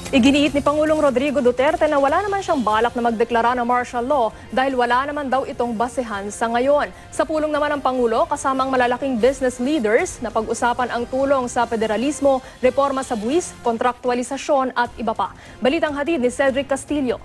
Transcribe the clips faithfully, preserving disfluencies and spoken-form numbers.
Iginiit ni Pangulong Rodrigo Duterte na wala naman siyang balak na magdeklara ng martial law dahil wala naman daw itong basehan sa ngayon. Sa pulong naman ng Pangulo, kasamang malalaking business leaders na pag-usapan ang tulong sa federalismo, reforma sa buwis, kontraktualisasyon at iba pa. Balitang hatid ni Cedric Castillo.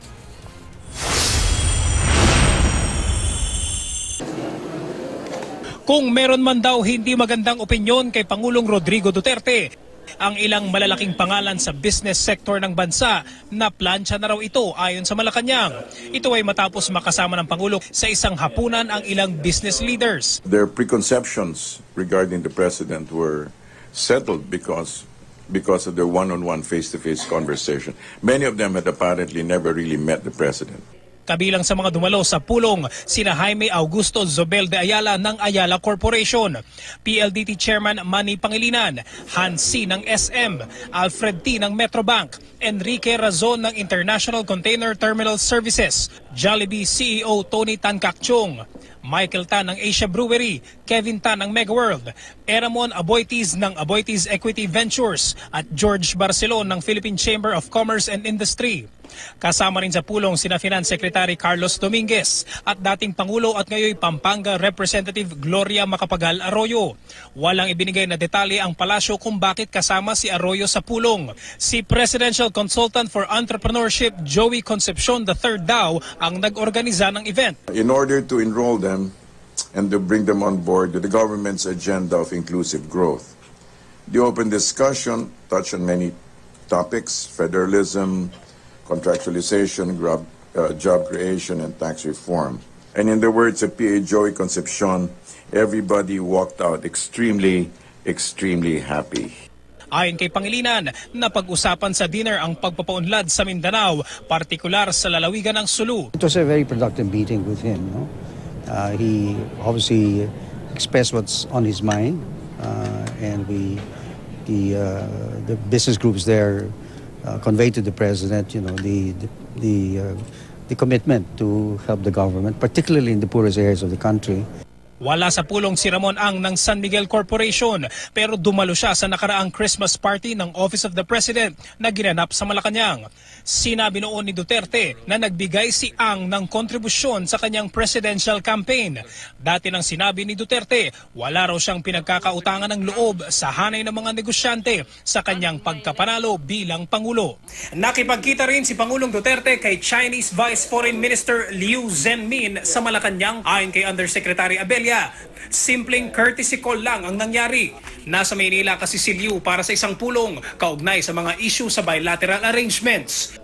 Kung meron man daw hindi magandang opinyon kay Pangulong Rodrigo Duterte, ang ilang malalaking pangalan sa business sector ng bansa na plansya na raw ito ayon sa Malacanang. Ito ay matapos makasama ng Pangulo sa isang hapunan ang ilang business leaders. Their preconceptions regarding the President were settled because because of their one-on-one face-to-face conversation. Many of them had apparently never really met the President. Kabilang sa mga dumalo sa pulong, sina Jaime Augusto Zobel de Ayala ng Ayala Corporation, P L D T Chairman Manny Pangilinan, Hans C. ng S M, Alfred T. ng Metrobank, Enrique Razon ng International Container Terminal Services, Jollibee C E O Tony Tan Cacchong, Michael Tan ng Asia Brewery, Kevin Tan ng Megaworld, Eramon Aboitiz ng Aboitiz Equity Ventures at George Barcelon ng Philippine Chamber of Commerce and Industry. Kasama rin sa pulong sina Finance Secretary Carlos Dominguez at dating Pangulo at ngayon Pampanga Representative Gloria Macapagal Arroyo. Walang ibinigay na detalye ang palasyo kung bakit kasama si Arroyo sa pulong. Si Presidential Consultant for Entrepreneurship Joey Concepcion the third daw ang nag-organiza ng event. In order to enroll them and to bring them on board with the government's agenda of inclusive growth, the open discussion touched on many topics: federalism, contractualization, job, uh, job creation, and tax reform. And in the words of P A Joey Concepcion, everybody walked out extremely, extremely happy. Ayon kay Pangilinan, napag-usapan sa dinner ang pagpapaunlad sa Mindanao, partikular sa lalawigan ng Sulu. It was a very productive meeting with him. No? Uh, he obviously expressed what's on his mind, uh, and we, the, uh, the business groups there Uh, convey to the President, you know, the the the, uh, the commitment to help the government, particularly in the poorest areas of the country. Wala sa pulong si Ramon Ang ng San Miguel Corporation, pero dumalo siya sa nakaraang Christmas party ng Office of the President na ginanap sa Malacanang. Sinabi noon ni Duterte na nagbigay si Ang ng kontribusyon sa kanyang presidential campaign. Dati nang sinabi ni Duterte, wala raw siyang pinagkakautangan ng loob sa hanay ng mga negosyante sa kanyang pagkapanalo bilang Pangulo. Nakipagkita rin si Pangulong Duterte kay Chinese Vice Foreign Minister Liu Zhenmin sa Malacanang. Ayon kay Undersecretary Abella, simpleng courtesy call lang ang nangyari. Nasa Maynila kasi si Liu para sa isang pulong kaugnay sa mga issue sa bilateral arrangements.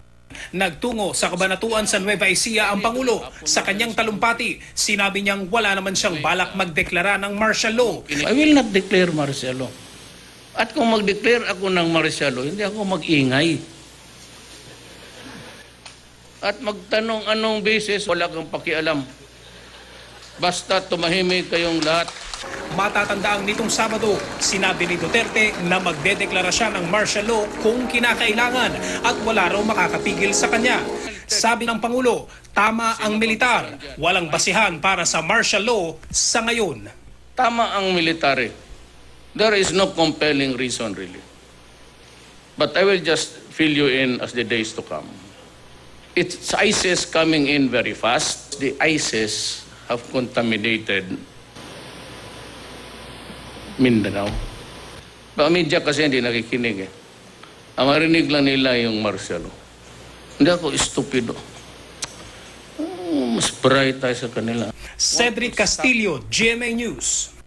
Nagtungo sa Kabanatuan sa Nueva Ecija ang Pangulo. Sa kanyang talumpati, sinabi niyang wala naman siyang balak magdeklara ng martial law. I will not declare martial law. At kung mag-declare ako ng martial law, hindi ako mag-ingay. At magtanong anong basis, wala kang pakialam. Basta tumahimik kayong lahat. Matatandaang nitong Sabado, sinabi ni Duterte na magdedeklara siya ng martial law kung kinakailangan at wala raw makakapigil sa kanya. Sabi ng Pangulo, tama ang militar, walang basihan para sa martial law sa ngayon. Tama ang military. There is no compelling reason really. But I will just fill you in as the days to come. It's ISIS coming in very fast. The ISIS have contaminated Mindanao. Baka media kasi hindi nakikinig eh. Ang marinig lang nila yung martial law. Hindi ako estupido. Oh, mas bright tayo sa kanila. Cedric Castillo, G M A News.